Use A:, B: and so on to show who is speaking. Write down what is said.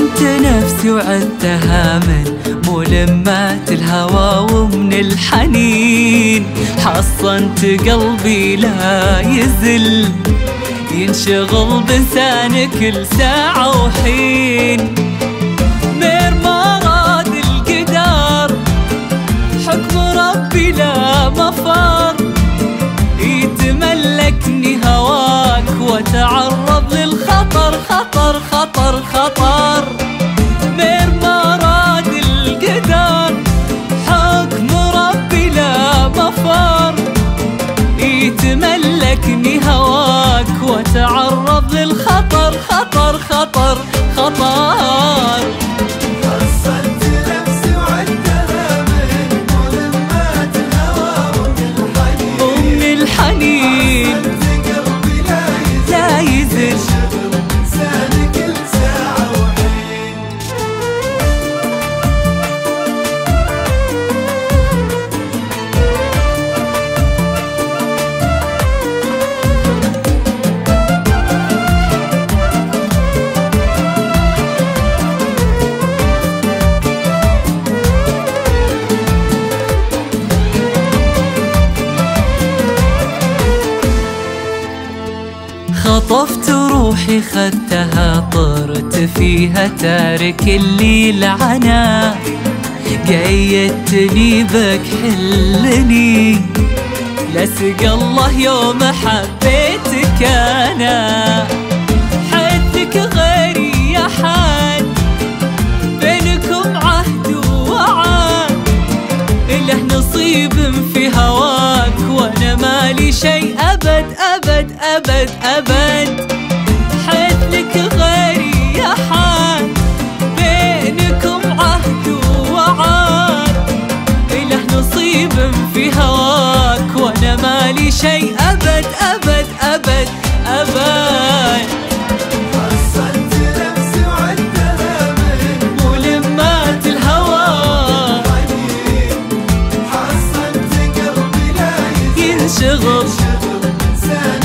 A: حصنت نفسي وعدتها من ملمات الهوى ومن الحنين. حصنت قلبي لا يزل ينشغل بإنسان كل ساعة وحين. مير مراد القدر حكم ربي لا مفر، يتملكني هواك وتعرض للخطر خطر خطر خطر. مير مراد القدر حكم ربي لا مفر، يتملكني هواك وتعرض للخطر خطر خطر خطر.
B: حصنت نفسي وعدتها من ملمات الهوى ومن الحنين. حصنت قلبي لا يزل ينشغل بإنسان كل ساعة وحين.
A: خطفت روحي خدتها طرت فيها تارك اللي لعنا. قيدتني بك حلني لسق الله يوم حبيتك أنا. حدك غيري يا حد بينكم عهد ووعد، له نصيب في هواك وانا مالي شيء ابد ابد ابد ابد. حدك غيري يا حد بينكم عهد ووعد، له نصيب في هواك وانا مالي شيء ابد ابد ابد ابد.
B: حصنت نفسي وعدتها من
A: ملمات الهوى
B: حصنت قلبي لا
A: ينشغل
B: ينشغل بإنسان